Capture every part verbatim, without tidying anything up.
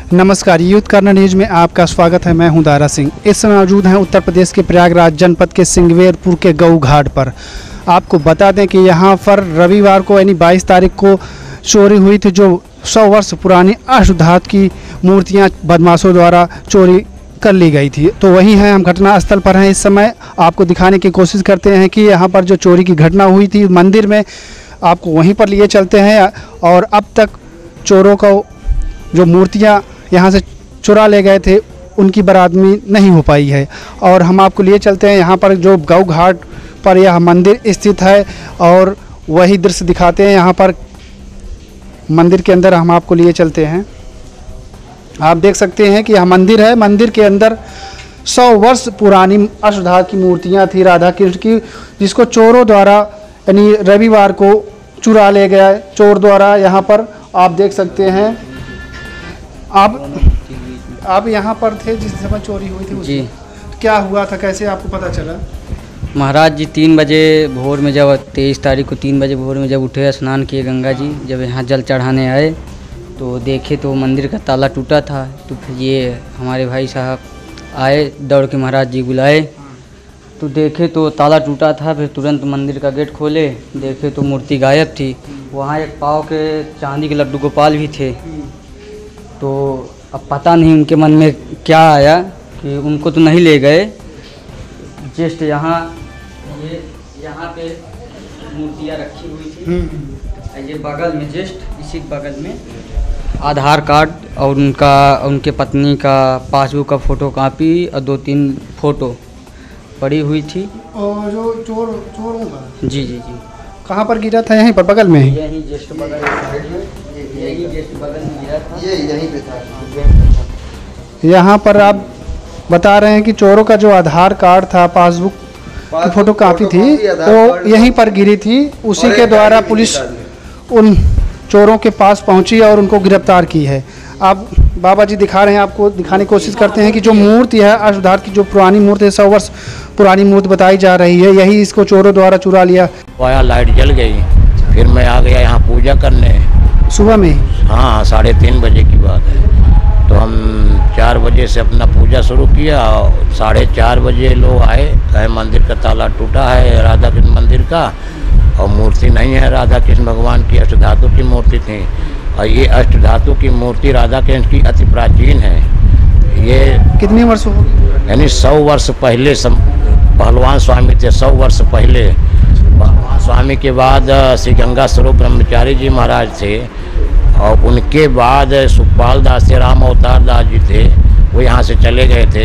नमस्कार, youth colonel news में आपका स्वागत है। मैं हूं दारा सिंह। इस समय मौजूद हैं उत्तर प्रदेश के प्रयागराज जनपद के सिंगवेरपुर के गऊ घाट पर। आपको बता दें कि यहां पर रविवार को यानी बाईस तारीख को चोरी हुई थी, जो सौ वर्ष पुरानी अष्टधातु की मूर्तियां बदमाशों द्वारा चोरी कर ली गई थी। तो वहीं हैं, हम घटना स्थल पर हैं। इस समय आपको दिखाने की कोशिश करते हैं कि यहाँ पर जो चोरी की घटना हुई थी मंदिर में, आपको वहीं पर लिए चलते हैं। और अब तक चोरों को जो मूर्तियाँ यहाँ से चुरा ले गए थे उनकी बरामदगी नहीं हो पाई है। और हम आपको लिए चलते हैं यहाँ पर जो गऊ घाट पर यह मंदिर स्थित है, और वही दृश्य दिखाते हैं। यहाँ पर मंदिर के अंदर हम आपको लिए चलते हैं। आप देख सकते हैं कि यह मंदिर है। मंदिर के अंदर सौ वर्ष पुरानी अष्टधातु की मूर्तियाँ थी राधा कृष्ण की, जिसको चोरों द्वारा यानी रविवार को चुरा ले गया चोर द्वारा। यहाँ पर आप देख सकते हैं। आप आप यहाँ पर थे जिस समय चोरी हुई थी जी। तो क्या हुआ था, कैसे आपको पता चला? महाराज जी तीन बजे भोर में, जब तेईस तारीख को तीन बजे भोर में जब उठे, स्नान किए गंगा जी, जब यहाँ जल चढ़ाने आए तो देखे तो मंदिर का ताला टूटा था। तो फिर ये हमारे भाई साहब आए, दौड़ के महाराज जी बुलाए तो देखे तो ताला टूटा था। फिर तुरंत मंदिर का गेट खोले, देखे तो मूर्ति गायब थी। वहाँ एक पाव के चांदी के लड्डू गोपाल भी थे। तो अब पता नहीं उनके मन में क्या आया कि उनको तो नहीं ले गए। जस्ट यहाँ ये यहाँ पे मूर्तियाँ रखी हुई थी, ये बगल में, जस्ट इसी बगल में आधार कार्ड और उनका उनके पत्नी का पासबुक का फ़ोटो कापी और दो तीन फ़ोटो पड़ी हुई थी। और जो चोर चोर होगा जी जी जी कहाँ पर गिरा था? यहीं पर बगल में ही, यहीं जस्ट बगल में, यही जस्ट बगल में गिरा था, ये यहीं पे था। यहाँ पर आप बता रहे हैं कि चोरों का जो आधार कार्ड था, पासबुक की फ़ोटो कापी थी, तो यहीं पर गिरी थी। उसी के द्वारा पुलिस उन चोरों के पास पहुंची और उनको गिरफ्तार की है। आप बाबा जी दिखा रहे हैं, आपको दिखाने की कोशिश करते हैं कि जो मूर्ति है अष्टधातु की, जो पुरानी मूर्ति है, सौ वर्ष पुरानी मूर्ति बताई जा रही है, यही इसको चोरों द्वारा चुरा लिया। आया, लाइट जल गई, फिर मैं आ गया यहाँ पूजा करने सुबह में। हाँ, साढ़े तीन बजे की बात है। तो हम चार बजे से अपना पूजा शुरू किया। साढ़े चार बजे लोग आए, कहे मंदिर का ताला टूटा है राधा कृष्ण मंदिर का, और मूर्ति नहीं है राधा कृष्ण भगवान की, अष्टधातु की मूर्ति थी। और ये अष्टधातु की मूर्ति राधा कृष्ण की अति प्राचीन है। ये कितनी वर्ष हो गई? यानी सौ वर्ष पहले सम, पहलवान स्वामी थे। सौ वर्ष पहले पहलवान स्वामी के बाद श्री गंगा स्वरूप ब्रह्मचारी जी महाराज थे, और उनके बाद सुखपाल दास से राम अवतार दास जी थे, वो यहाँ से चले गए थे।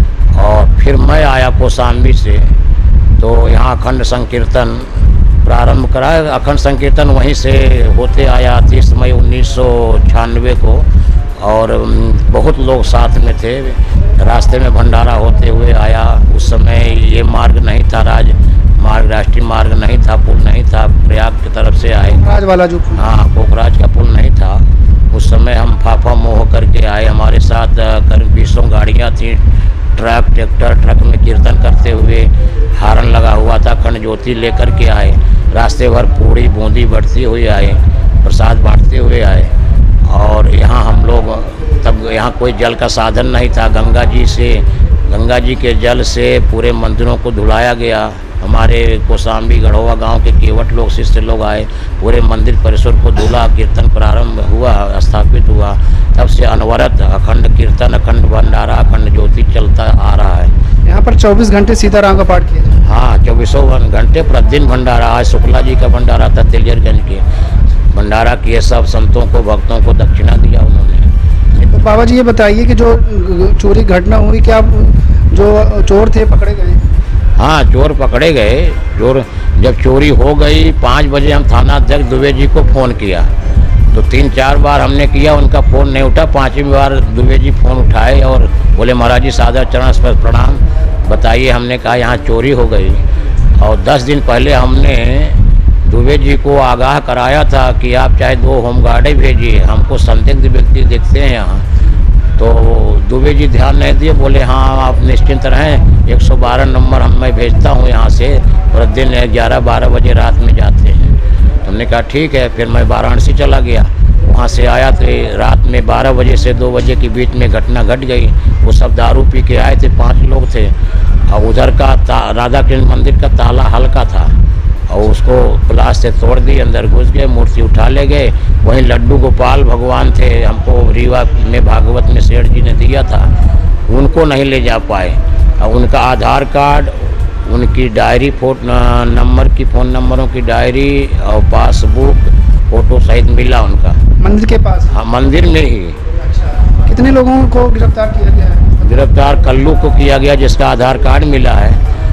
और फिर मैं आया कौशाम्बी से, तो यहाँ अखंड संकीर्तन प्रारंभ करा। अखंड संकीर्तन वहीं से होते आया तीस मई उन्नीस सौ छियानवे को, और बहुत लोग साथ में थे। रास्ते में भंडारा होते हुए आया। उस समय ये मार्ग नहीं था, राज मार्ग, राष्ट्रीय मार्ग नहीं था, पुल नहीं था, प्रयाग की तरफ से आए। राज वाला जो, हाँ, कोकराज का पुल नहीं था। उस समय हम फाफा मोह करके आए। हमारे साथ करीब बीसों गाड़ियाँ थी, ट्रक, ट्रैक्टर, ट्रक में कीर्तन करते हुए, हारन लगा हुआ था, खंड ज्योति लेकर के आए। रास्ते भर पूड़ी बूंदी बढ़ती हुई आए, प्रसाद बांटते हुए आए। और यहाँ हम लोग, तब यहाँ कोई जल का साधन नहीं था। गंगा जी से, गंगा जी के जल से पूरे मंदिरों को धुलाया गया। हमारे कौशाम्बी गढ़वा गांव के केवट लोग, शिष्य लोग आए, पूरे मंदिर परिसर को धुला, कीर्तन प्रारंभ हुआ, स्थापित हुआ। तब से अनवरत अखंड कीर्तन, अखंड भंडारा, अखंड ज्योति चलता आ रहा है। यहाँ पर चौबीस घंटे सीताराम का पाठ किया जाता है। हाँ, चौबीसों घंटे प्रतिदिन भंडारा। आज शुक्ला जी का भंडारा था, तिलजरगंज के भंडारा किए। सब संतों को, भक्तों को दक्षिणा दिया उन्होंने। तो बाबा जी ये बताइए कि जो चोरी घटना हुई, क्या जो चोर थे पकड़े गए? हाँ, चोर पकड़े गए। चोर जब चोरी हो गई, पाँच बजे हम थाना अध्यक्ष दुबे जी को फ़ोन किया, तो तीन चार बार हमने किया, उनका फ़ोन नहीं उठा। पाँचवीं बार दुबे जी फ़ोन उठाए और बोले, महाराज जी सादर चरण स्पर्श प्रणाम, बताइए। हमने कहा यहाँ चोरी हो गई। और दस दिन पहले हमने दुबे जी को आगाह कराया था कि आप चाहे दो होमगार्ड भेजिए, हमको संदिग्ध व्यक्ति दिखते हैं यहाँ। तो दुबे जी ध्यान नहीं दिए, बोले हाँ आप निश्चिंत रहें, एक सौ बारह नंबर हम मैं भेजता हूँ यहाँ से, प्रतिदिन ग्यारह बारह बजे रात में जाते हैं। हमने कहा ठीक है। फिर मैं वाराणसी चला गया, वहाँ से आया तो रात में बारह बजे से दो बजे के बीच में घटना घट गई। वो सब दारू पी के आए थे, पांच लोग थे, और उधर का राधा कृष्ण मंदिर का ताला हल्का था और उसको प्लास से तोड़ दी, अंदर घुस गए, मूर्ति उठा ले गए। वहीं लड्डू गोपाल भगवान थे, हमको रीवा में भागवत में सेठ जी ने दिया था, उनको नहीं ले जा पाए। और उनका आधार कार्ड, उनकी डायरी, फोन नंबर की फ़ोन नंबरों की डायरी और पासबुक फ़ोटो सहित मिला उनका मंदिर के पास। हाँ, मंदिर में ही। अच्छा, कितने लोगों को गिरफ्तार किया गया है? गिरफ्तार कल्लू को किया गया जिसका आधार कार्ड मिला है,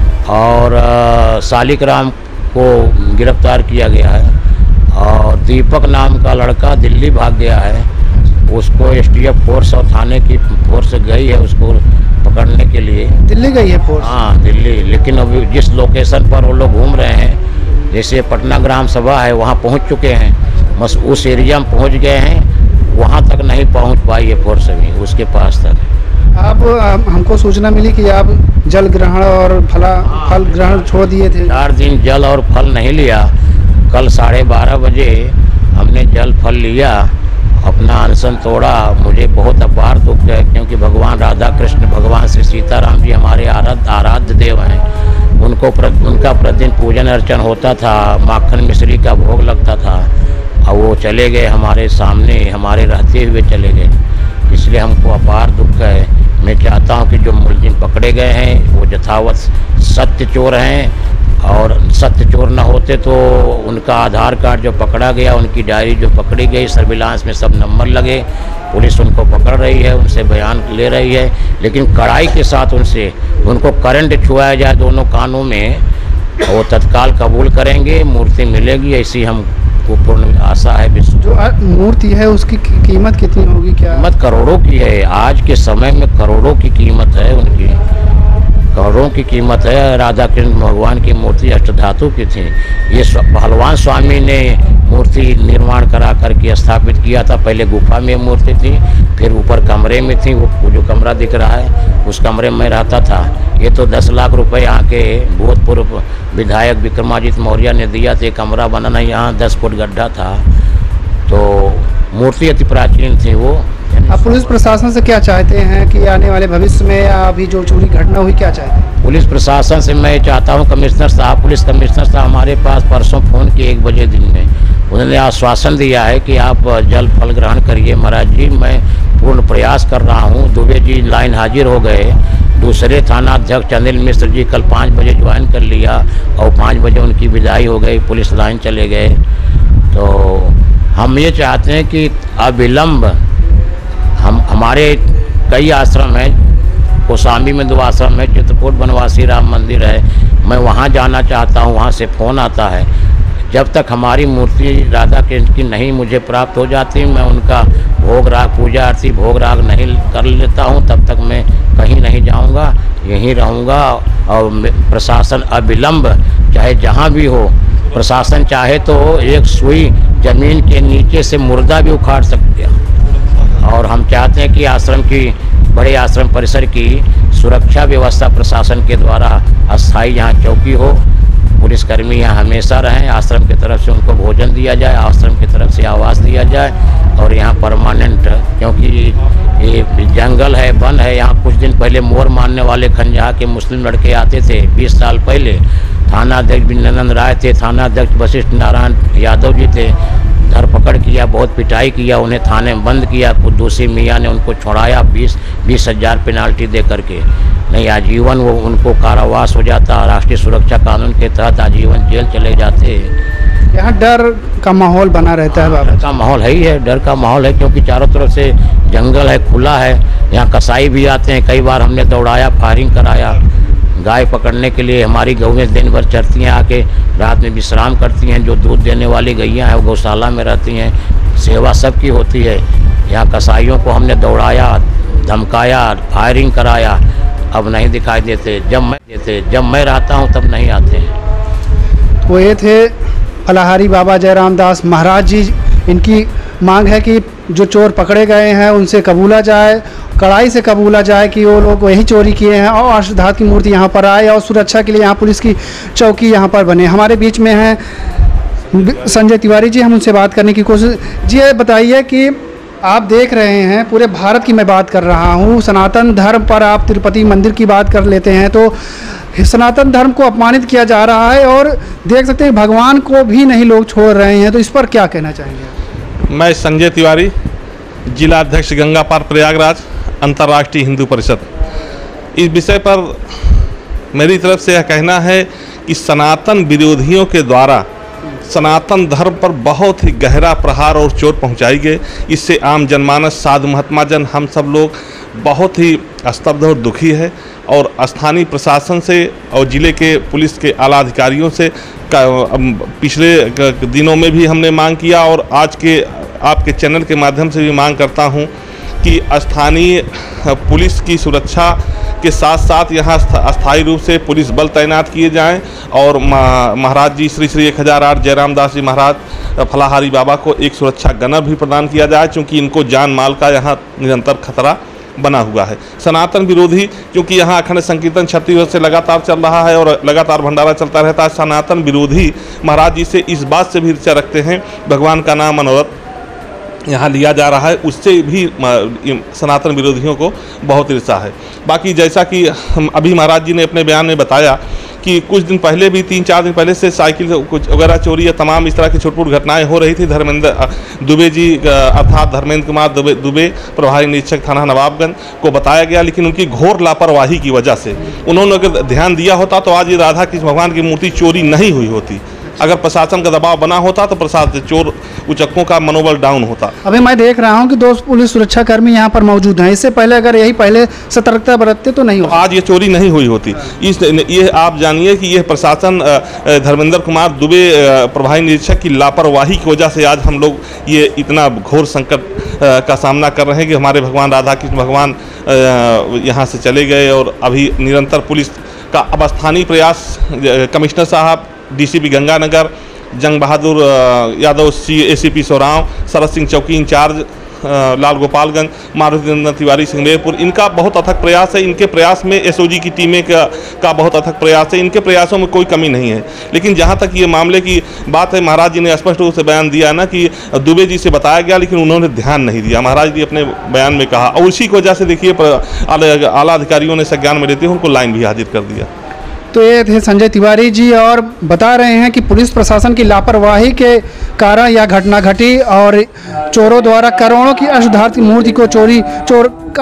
और सालिक राम को गिरफ्तार किया गया है, और दीपक नाम का लड़का दिल्ली भाग गया है, उसको एसटीएफ फोर्स और थाने की फोर्स गई है उसको पकड़ने के लिए। दिल्ली गई है फोर्स? हाँ, दिल्ली। लेकिन अभी जिस लोकेशन पर वो लोग घूम रहे हैं, जैसे पटना ग्राम सभा है, वहाँ पहुँच चुके हैं, बस उस एरिया में पहुँच गए हैं, वहाँ तक नहीं पहुँच पाई है फोर्स अभी उसके पास तक। आप हमको सूचना मिली कि आप जल ग्रहण और फला फल ग्रहण छोड़ दिए थे। चार दिन जल और फल नहीं लिया। कल साढ़े बारह बजे हमने जल फल लिया, अपना अनशन तोड़ा। मुझे बहुत अपार दुख है, क्योंकि भगवान राधा कृष्ण, भगवान श्री सीताराम जी हमारे आराध्य आराध्य देव हैं। उनको प्र, उनका प्रतिदिन पूजन अर्चन होता था, माखन मिश्री का भोग लगता था, और वो चले गए हमारे सामने, हमारे रहते हुए चले गए। इसलिए हमको अपार दुख है। मैं चाहता हूं कि जो मुलजिम पकड़े गए हैं वो यथावत सत्य चोर हैं, और सत्य चोर न होते तो उनका आधार कार्ड जो पकड़ा गया, उनकी डायरी जो पकड़ी गई, सर्विलांस में सब नंबर लगे, पुलिस उनको पकड़ रही है, उनसे बयान ले रही है, लेकिन कड़ाई के साथ उनसे उनको करंट छुआया जाए दोनों कानों में, वो तत्काल कबूल करेंगे, मूर्ति मिलेगी, ऐसी हम को पूर्ण आशा है। जो मूर्ति है उसकी कीमत कितनी होगी? क्या कीमत करोड़ों की है, आज के समय में करोड़ों की कीमत है, उनकी करोड़ों की कीमत है। राधा कृष्ण भगवान की मूर्ति अष्टधातु की थी। ये पहलवान स्वामी ने मूर्ति निर्माण करा करके स्थापित किया था। पहले गुफा में मूर्ति थी, फिर ऊपर कमरे में थी, वो जो कमरा दिख रहा है उस कमरे में रहता था। ये तो दस लाख रुपए यहाँ के भूतपूर्व विधायक विक्रमादित्य मौर्य ने दिया था। कमरा बनाना, यहाँ दस फुट गड्ढा था, तो मूर्ति अति प्राचीन थी वो। आप पुलिस प्रशासन से क्या चाहते हैं कि आने वाले भविष्य में या अभी जो चोरी घटना हुई, क्या चाहते हैं? पुलिस प्रशासन से मैं चाहता हूं, कमिश्नर साहब, पुलिस कमिश्नर साहब हमारे पास परसों फ़ोन किए एक बजे दिन में, उन्होंने आश्वासन दिया है कि आप जल फल ग्रहण करिए। महाराज जी, मैं पूर्ण प्रयास कर रहा हूं। दुबे जी लाइन हाजिर हो गए। दूसरे थाना अध्यक्ष अनिल मिश्र जी कल पाँच बजे ज्वाइन कर लिया, और पाँच बजे उनकी विदाई हो गई, पुलिस लाइन चले गए। तो हम ये चाहते हैं कि अविलंब, हम हमारे कई आश्रम हैं, कोसाम्बी में दो आश्रम है, चित्रकूट बनवासी राम मंदिर है, मैं वहाँ जाना चाहता हूँ, वहाँ से फ़ोन आता है। जब तक हमारी मूर्ति राधा कृष्ण की नहीं मुझे प्राप्त हो जाती, मैं उनका भोग राग, पूजा आरती भोग राग नहीं कर लेता हूँ, तब तक मैं कहीं नहीं जाऊँगा, यहीं रहूँगा। और प्रशासन अविलंब, चाहे जहाँ भी हो, प्रशासन चाहे तो एक सुई जमीन के नीचे से मुर्दा भी उखाड़ सकते हैं। और हम चाहते हैं कि आश्रम की, बड़े आश्रम परिसर की सुरक्षा व्यवस्था प्रशासन के द्वारा अस्थायी यहाँ चौकी हो, पुलिसकर्मी यहाँ हमेशा रहें, आश्रम की तरफ से उनको भोजन दिया जाए, आश्रम की तरफ से आवास दिया जाए, और यहाँ परमानेंट, क्योंकि ये जंगल है, वन है, यहाँ कुछ दिन पहले मोर मारने वाले खंजहा के मुस्लिम लड़के आते थे बीस साल पहले। थाना अध्यक्ष बिनंदन राय थे, थाना अध्यक्ष वशिष्ठ नारायण यादव जी थे, धरपकड़ किया, बहुत पिटाई किया, उन्हें थाने में बंद किया। कुछ दूसरी मियाँ ने उनको छोड़ाया बीस बीस हज़ार पेनाल्टी दे करके, नहीं आजीवन वो उनको कारावास हो जाता, राष्ट्रीय सुरक्षा कानून के तहत आजीवन जेल चले जाते। यहाँ डर का माहौल बना रहता है बाबा? डर का माहौल है ही है, डर का माहौल है, क्योंकि चारों तरफ से जंगल है, खुला है। यहाँ कसाई भी आते हैं, कई बार हमने दौड़ाया, फायरिंग कराया। गाय पकड़ने के लिए हमारी गौएं दिन भर चरती हैं, आके रात में विश्राम करती हैं। जो दूध देने वाली गैयाँ हैं वो गौशाला में रहती हैं, सेवा सबकी होती है। यहाँ कसाईयों को हमने दौड़ाया, धमकाया, फायरिंग कराया, अब नहीं दिखाई देते। जब मैं देते जब मैं रहता हूँ तब नहीं आते हैं। वो ये थे फलाहारी बाबा जयराम दास महाराज जी। इनकी मांग है कि जो चोर पकड़े गए हैं उनसे कबूला जाए, कड़ाई से कबूला जाए कि वो लोग वही चोरी किए हैं, और अष्टधातु की मूर्ति यहाँ पर आए, और सुरक्षा के लिए यहाँ पुलिस की चौकी यहाँ पर बने। हमारे बीच में है संजय तिवारी जी, हम उनसे बात करने की कोशिश। जी ये बताइए कि आप देख रहे हैं, पूरे भारत की मैं बात कर रहा हूँ, सनातन धर्म पर आप तिरुपति मंदिर की बात कर लेते हैं तो सनातन धर्म को अपमानित किया जा रहा है और देख सकते हैं भगवान को भी नहीं लोग छोड़ रहे हैं, तो इस पर क्या कहना चाहेंगे? मैं संजय तिवारी, जिला अध्यक्ष गंगा पार प्रयागराज, अंतर्राष्ट्रीय हिंदू परिषद। इस विषय पर मेरी तरफ से यह कहना है कि सनातन विरोधियों के द्वारा सनातन धर्म पर बहुत ही गहरा प्रहार और चोट पहुंचाई गई। इससे आम जनमानस, साधु महात्मा जन, हम सब लोग बहुत ही स्तब्ध और दुखी है और स्थानीय प्रशासन से और ज़िले के पुलिस के आला अधिकारियों से पिछले दिनों में भी हमने मांग किया और आज के आपके चैनल के माध्यम से भी मांग करता हूं कि स्थानीय पुलिस की सुरक्षा के साथ साथ यहाँ अस्थायी रूप से पुलिस बल तैनात किए जाएं और महाराज जी श्री श्री एक हज़ार आठ जयराम दास जी महाराज फलाहारी बाबा को एक सुरक्षा गनर भी प्रदान किया जाए, क्योंकि इनको जान माल का यहाँ निरंतर खतरा बना हुआ है। सनातन विरोधी, क्योंकि यहाँ अखंड संकीर्तन छत्तीस वर्ष से लगातार चल रहा है और लगातार भंडारा चलता रहता है, सनातन विरोधी महाराज जी से इस बात से भी ईर्ष्या रखते हैं, भगवान का नाम मनोरथ यहाँ लिया जा रहा है, उससे भी सनातन विरोधियों को बहुत ईर्ष्या है। बाकी जैसा कि हम अभी महाराज जी ने अपने बयान में बताया कि कुछ दिन पहले भी, तीन चार दिन पहले से साइकिल कुछ वगैरह चोरी या तमाम इस तरह की छोटी मोटी घटनाएं हो रही थी। धर्मेंद्र दुबे जी अर्थात धर्मेंद्र कुमार दुबे दुबे प्रभारी निरीक्षक थाना नवाबगंज को बताया गया, लेकिन उनकी घोर लापरवाही की वजह से उन्होंने अगर ध्यान दिया होता तो आज ये राधा कृष्ण भगवान की मूर्ति चोरी नहीं हुई होती। अगर प्रशासन का दबाव बना होता तो प्रशासन चोर उचक्कों का मनोबल डाउन होता। अभी मैं देख रहा हूं कि दो पुलिस सुरक्षा कर्मी यहां पर मौजूद हैं, इससे पहले अगर यही पहले सतर्कता बरतते तो नहीं होता, आज ये चोरी नहीं हुई होती। इस ये आप जानिए कि यह प्रशासन धर्मेंद्र कुमार दुबे प्रभारी निरीक्षक की लापरवाही की वजह से आज हम लोग ये इतना घोर संकट का सामना कर रहे हैं कि हमारे भगवान राधा कृष्ण भगवान यहाँ से चले गए और अभी निरंतर पुलिस का अब स्थानीय प्रयास, कमिश्नर साहब, डीसीपी गंगानगर, जंग बहादुर यादव सी एसीपी सोराव, शरद सिंह चौकी इंचार्ज लाल गोपालगंज, मारुति नंदन तिवारी सिंगवेरपुर, इनका बहुत अथक प्रयास है। इनके प्रयास में एसओजी की टीमें का, का बहुत अथक प्रयास है। इनके प्रयासों में कोई कमी नहीं है। लेकिन जहां तक ये मामले की बात है, महाराज जी ने स्पष्ट रूप से बयान दिया ना कि दुबे जी से बताया गया, लेकिन उन्होंने ध्यान नहीं दिया। महाराज जी अपने बयान में कहा और उसी की वजह से देखिए आला अधिकारियों ने संज्ञान में लेते हुए उनको लाइन भी हाजिर कर दिया। तो ये थे संजय तिवारी जी और बता रहे हैं कि पुलिस प्रशासन की लापरवाही के कारण यह घटना घटी और चोरों द्वारा करोड़ों की अष्टधातु मूर्ति को चोरी चोर